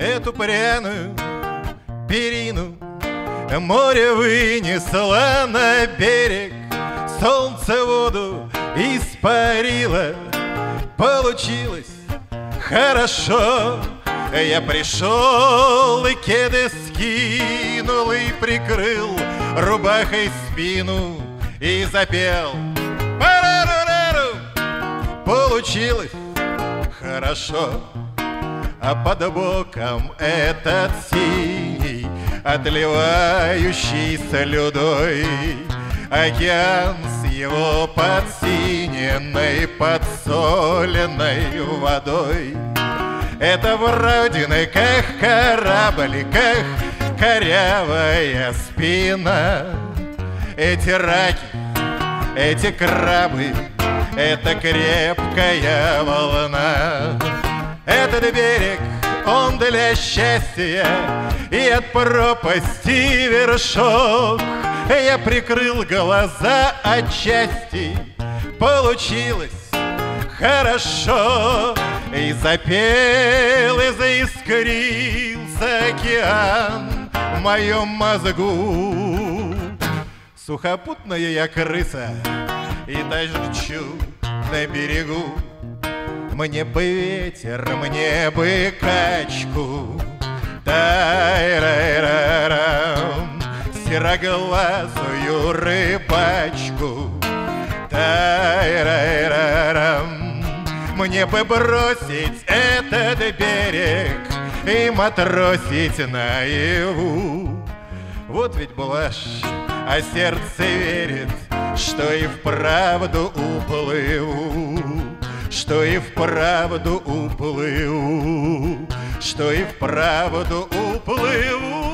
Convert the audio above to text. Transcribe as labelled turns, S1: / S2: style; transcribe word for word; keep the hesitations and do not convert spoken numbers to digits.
S1: эту пряную перину море вынесло на берег, солнце воду испарило. Получилось хорошо. Я пришел и кеды скинул, и прикрыл рубахой спину, и запел. Парарарару! Получилось хорошо. А под боком этот синий, отливающий слюдой океан с его подсиненной, подсоленной водой. Это вроде как корабль, как корявая спина. Эти раки, эти крабы, это крепкая волна. Этот берег, он для счастья, и от пропасти вершок. Я прикрыл глаза отчасти, получилось хорошо. И запел, и заискрился океан в моем мозгу. Сухопутная я крыса, и тащу на берегу. Мне бы ветер, мне бы качку, тай-рай-рай-рам, сероглазую рыбачку, тай-рай-рай-рам. Мне бы бросить этот берег и матросить наяву. Вот ведь блажь, а сердце верит, что и вправду уплыву, что и вправду уплыву, что и вправду уплыву.